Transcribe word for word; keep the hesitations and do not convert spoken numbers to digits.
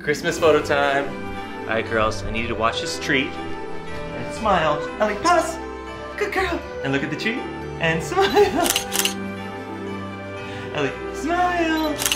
Christmas photo time. All right, girls, I need you to watch this tree and smile. Ellie, pause. Good girl. And look at the tree and smile. Ellie, smile.